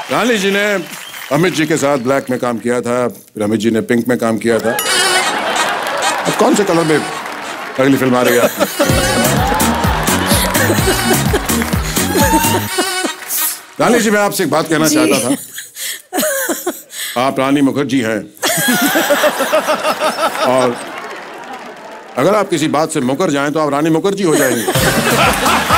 रानी जी ने अमित जी के साथ ब्लैक में काम किया था, फिर अमित जी ने पिंक में काम किया था। अब कौन से कलर में अगली फिल्म आ रही है? रानी जी, मैं आपसे एक बात कहना चाहता था। आप रानी मुखर्जी हैं और अगर आप किसी बात से मुकर जाएं तो आप रानी मुखर्जी हो जाएंगे।